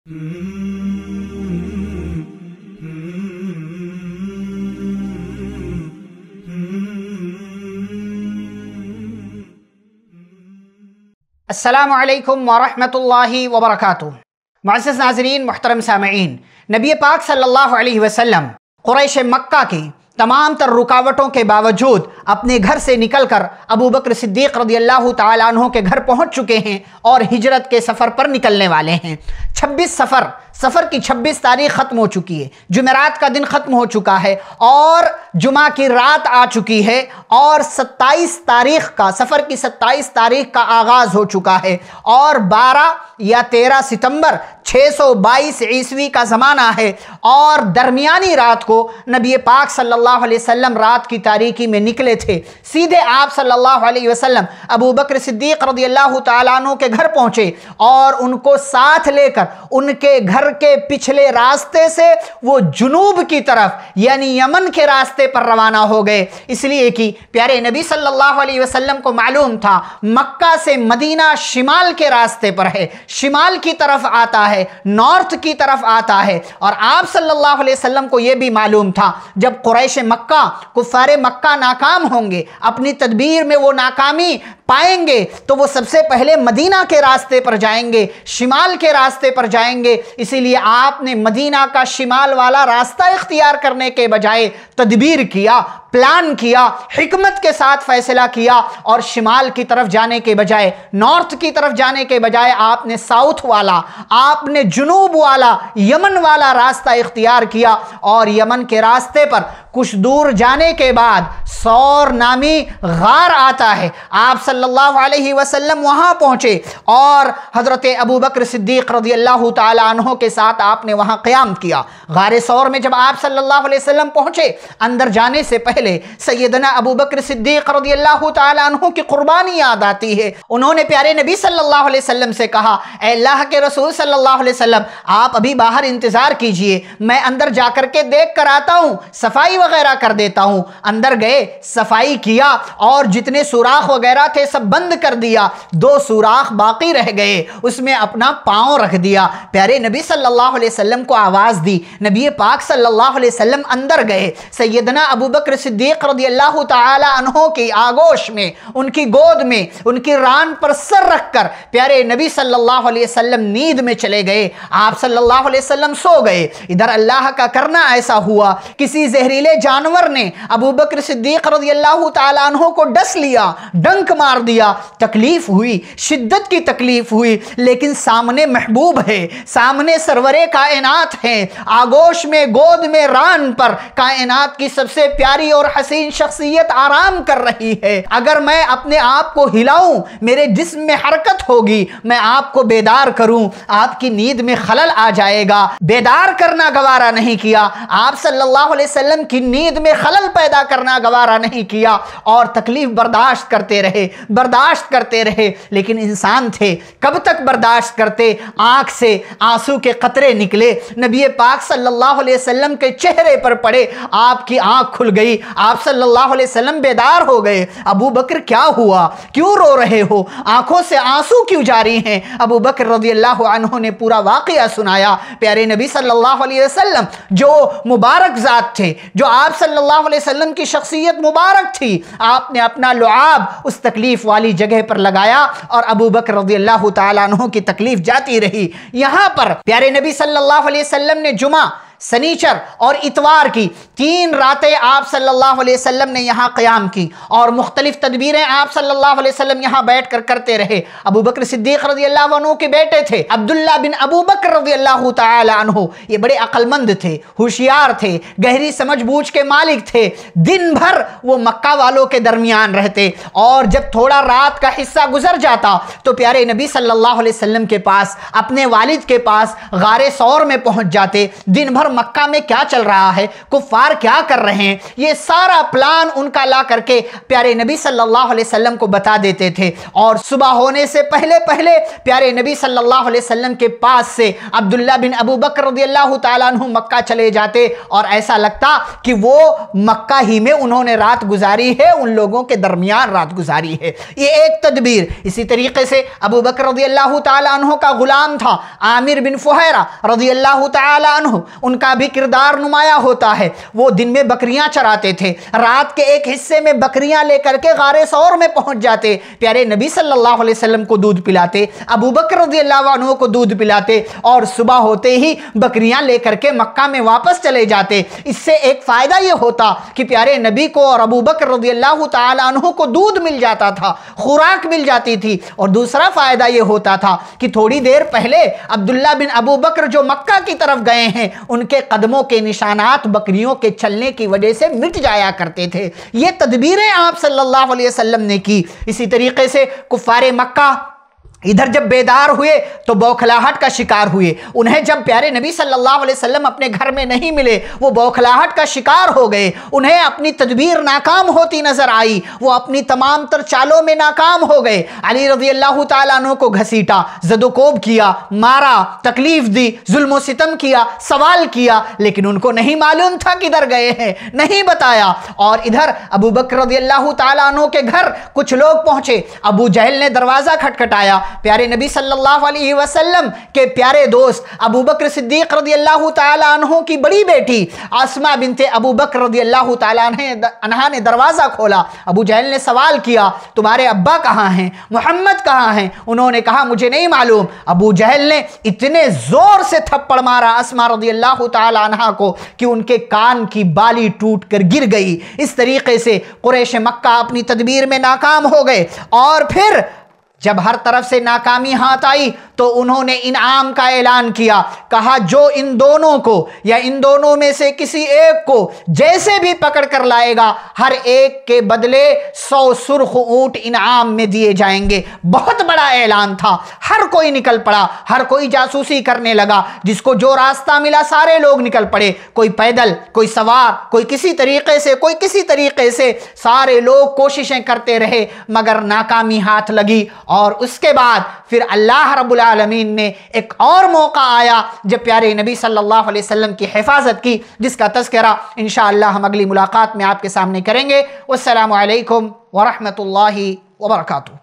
السلام علیکم ورحمۃ اللہ وبرکاتہ۔ معزز ناظرین، محترم سامعین، نبی پاک صلی اللہ علیہ وسلم قریش مکہ کی تمام تر رکاوٹوں کے باوجود اپنے گھر سے نکل کر ابو بکر صدیق رضی اللہ تعالیٰ عنہ کے گھر پہنچ چکے ہیں اور ہجرت کے سفر پر نکلنے والے ہیں۔ 26 سفر کی 26 تاریخ ختم ہو چکی ہے، جمعرات کا دن ختم ہو چکا ہے اور جمعہ کی رات آ چکی ہے اور 27 تاریخ کا سفر کی 27 تاریخ کا آغاز ہو چکا ہے اور 12 یا 13 ستمبر 622 عیسوی کا زمانہ ہے اور درمیانی رات کو نبی پاک صلی اللہ علیہ وسلم رات کی تاریکی میں نکلے تھے۔ سیدھے آپ صلی اللہ علیہ وسلم ابو بکر صدیق رضی اللہ تعالیٰ عنہ کے گھر پہنچے اور ان کو ساتھ لے کر ان کے گھر کے پچھلے راستے سے وہ جنوب کی طرف یعنی یمن کے راستے پر روانہ ہو گئے، اس لیے کہ پیارے نبی صلی اللہ علیہ وسلم کو معلوم تھا مکہ سے مدینہ شمال کے راستے پر ہے، شمال کی طرف آتا ہے، نارتھ کی طرف آتا ہے، اور آپ صلی اللہ علیہ وسلم کو یہ بھی معلوم تھا جب قریش مکہ کفار مکہ ناکام ہوں گے، اپنی تدبیر میں وہ ناکامی پائیں گے تو وہ سب سے پہلے مدینہ کے راستے پر جائیں گے، شمال کے راستے پر جائیں گے، اسی لیے آپ نے مدینہ کا شمال والا راستہ اختیار کرنے کے بجائے تدبیر کیا، پلان کیا، حکمت کے ساتھ فیصلہ کیا اور شمال کی طرف جانے کے بجائے، نارتھ کی طرف جانے کے بجائے آپ نے ساؤتھ والا، آپ نے جنوب والا، یمن والا راستہ اختیار کیا اور یمن کے راستے پر کچھ دور جانے کے بعد سور نامی غار آتا ہے، آپ صلی اللہ علیہ وسلم وہاں پہنچے اور حضرت ابو بکر صدیق رضی اللہ تعالیٰ عنہ کے ساتھ آپ نے وہاں قیام کیا۔ غار سور میں جب آپ صلی اللہ علیہ وسلم پہنچے، اندر جانے سے پہلے سیدنا ابو بکر صدیق رضی اللہ تعالیٰ عنہ کی قربانی یاد آتی ہے۔ انہوں نے پیارے نبی صلی اللہ علیہ وسلم سے کہا، اے اللہ کے رسول صلی اللہ علیہ وسلم، آپ ابھی باہر انتظار کیجئے، میں اندر جا کر کے دیکھ کر آتا ہوں، صفائی وغیرہ کر دیتا ہوں۔ اندر گئے، صفائی کیا اور جتنے سوراخ وغیرہ تھے سب بند کر دیا، 2 سوراخ باقی رہ گئے، اس میں اپنا پاؤں رکھ دیا، پیارے نبی صلی اللہ علیہ وسلم کو آواز دی، نبی پاک صلی اللہ علیہ وسلم اندر گئے، سیدنا ابو بکر صدیق رضی اللہ تعالی عنہ کی آغوش میں، ان کی گود میں، ان کی ران پر سر رکھ کر پیارے نبی صلی اللہ علیہ وسلم نیند میں چلے گئے، آپ صلی اللہ علیہ وسلم سو گئے۔ ادھر اللہ کا کرنا ایسا ہوا، کسی زہریلے جانور نے ابو بکر صدیق رضی اللہ تعالیٰ عنہ کو ڈس لیا، ڈنک مار دیا، تکلیف ہوئی، شدت کی تکلیف ہوئی، لیکن سامنے محبوب ہے، سامنے سرور کائنات ہے، آغوش میں، گود میں، ران پر کائنات کی سب سے پیاری اور حسین شخصیت آرام کر رہی ہے۔ اگر میں اپنے آپ کو ہلاؤں، میرے جسم میں حرکت ہوگی، میں آپ کو بیدار کروں، آپ کی نیند میں خلل آ جائے گا، بیدار کرنا گوارا نہیں کیا، آپ صلی اللہ علیہ وسلم کی نیند میں خلل پیدا کرنا گوارا نہیں کیا اور تکلیف برداشت کرتے رہے، لیکن انسان تھے، کب تک برداشت کرتے؟ آنکھ سے آنسو کے قطرے نکلے، نبی پاک صلی اللہ علیہ وسلم کے چہرے پر پڑے، آپ کی آنکھ کھل گئی، آپ صلی اللہ علیہ وسلم بیدار ہو گئے۔ ابو بکر کیا ہوا؟ کیوں رو رہے ہو؟ آنکھوں سے آنسو کیوں جاری ہیں؟ ابو بکر رضی اللہ عنہ نے پورا واقعہ سنایا۔ پیارے نبی صلی اللہ علیہ وسلم جو مبارک ذات تھے، جو آپ صلی اللہ علیہ وسلم کی شخصیت مبارک تھی، آپ نے اپنا لعاب اس تکلیف والی جگہ پر لگایا اور ابو بکر رضی اللہ تعالیٰ عنہ کی تکلیف جاتی رہی۔ یہاں پر پیارے نبی صلی اللہ علیہ وسلم نے جمعہ، سنیچر اور اتوار کی 3 راتیں آپ صلی اللہ علیہ وسلم نے یہاں قیام کی اور مختلف تدبیریں آپ صلی اللہ علیہ وسلم یہاں بیٹھ کر کرتے رہے۔ ابو بکر صدیق رضی اللہ عنہ کے بیٹے تھے عبداللہ بن ابو بکر رضی اللہ تعالی عنہ، یہ بڑے عقل مند تھے، ہوشیار تھے، گہری سمجھ بوجھ کے مالک تھے، دن بھر وہ مکہ والوں کے درمیان رہتے اور جب تھوڑا رات کا حصہ گزر جاتا تو پیارے نبی صلی اللہ علیہ وسلم کے پاس، اپنے والد کے پاس غار ثور میں پہنچ جاتے، دن بھر مکہ میں کیا چل رہا ہے، کفار کیا کر رہے ہیں، یہ سارا پلان ان کا لا کر کے پیارے نبی صلی اللہ علیہ وسلم کو بتا دیتے تھے، اور صبح ہونے سے پہلے پیارے نبی صلی اللہ علیہ وسلم کے پاس سے عبداللہ بن ابو بکر رضی اللہ تعالیٰ عنہ مکہ چلے جاتے، اور ایسا لگتا کہ وہ مکہ ہی میں انہوں نے رات گزاری ہے، ان لوگوں کے درمیان رات گزاری ہے۔ یہ ایک تدبیر۔ اسی طریقے سے ابو بکر رضی اللہ تعالیٰ عنہ کا غلام تھا عامر بن فہیرہ رضی اللہ تعالیٰ عنہ، ان کا بھی کردار نمایاں ہوتا ہے۔ وہ دن میں بکریاں چراتے تھے، رات کے ایک حصے میں بکریاں لے کر کے غار ثور میں پہنچ جاتے، پیارے نبی صلی اللہ علیہ وسلم کو دودھ پلاتے، ابو بکر رضی اللہ عنہ کو دودھ پلاتے، اور صبح ہوتے ہی بکریاں لے کر کے مکہ میں واپس چلے جاتے۔ اس سے ایک فائدہ یہ ہوتا کہ پیارے نبی کو اور ابو بکر رضی اللہ تعالی عنہ کو دودھ مل جاتا تھا، خوراک مل جاتی تھی، اور دوسرا فائدہ یہ ہوتا تھا کہ تھوڑی دیر پہلے عبداللہ بن ابو بکر جو مکہ کی طرف گئے ہیں، ان کے قدموں کے نشانات بکریوں کے چلنے کی وجہ سے مٹ جایا کرتے تھے۔ یہ تدبیریں آپ صلی اللہ علیہ وسلم نے کی۔ اسی طریقے سے کفار مکہ ادھر جب بیدار ہوئے تو بوکھلاہٹ کا شکار ہوئے۔ انہیں جب پیارے نبی صلی اللہ علیہ وسلم اپنے گھر میں نہیں ملے، وہ بوکھلاہٹ کا شکار ہو گئے، انہیں اپنی تدبیر ناکام ہوتی نظر آئی، وہ اپنی تمام تر چالوں میں ناکام ہو گئے۔ علی رضی اللہ تعالیٰ عنہ کو گھسیٹا، زد و کوب کیا، مارا، تکلیف دی، ظلم و ستم کیا، سوال کیا، لیکن ان کو نہیں معلوم تھا کدھر گئے ہیں، نہیں بتایا۔ اور ادھر ابو بکر رضی اللہ تعالیٰ عنہ کے گھر کچھ لوگ پہنچے، ابو جہل نے دروازہ کھٹکھٹایا، پیارے نبی صلی اللہ علیہ وسلم کے پیارے دوست ابو بکر صدیق رضی اللہ تعالیٰ عنہ کی بڑی بیٹی اسماء بنت ابو بکر رضی اللہ تعالیٰ عنہ نے دروازہ کھولا۔ ابو جہل نے سوال کیا، تمہارے ابا کہاں ہیں، محمد کہاں ہیں؟ انہوں نے کہا مجھے نہیں معلوم۔ ابو جہل نے اتنے زور سے تھپڑ مارا اسماء رضی اللہ تعالیٰ عنہ کو کہ ان کے کان کی بالی ٹوٹ کر گر گئی۔ اس طریقے سے قریش مکہ اپنی تدبیر میں ناکام ہو گئے، اور پھر جب ہر طرف سے ناکامی ہاتھ آئی تو انہوں نے انعام کا اعلان کیا، کہا جو ان دونوں کو یا ان دونوں میں سے کسی ایک کو جیسے بھی پکڑ کر لائے گا، ہر ایک کے بدلے 100 سرخ اونٹ انعام میں دیے جائیں گے۔ بہت بڑا اعلان تھا، ہر کوئی نکل پڑا، ہر کوئی جاسوسی کرنے لگا، جس کو جو راستہ ملا سارے لوگ نکل پڑے، کوئی پیدل، کوئی سوار، کوئی کسی طریقے سے سارے لوگ کوششیں کرتے رہے، مگر ناکامی ہاتھ لگی۔ اور اس کے بعد پھر اللہ رب العالمین نے ایک اور موقع آیا جب پیارے نبی صلی اللہ علیہ وسلم کی حفاظت کی، جس کا تذکرہ انشاءاللہ ہم اگلی ملاقات میں آپ کے سامنے کریں گے۔ والسلام علیکم ورحمۃ اللہ وبرکاتہ۔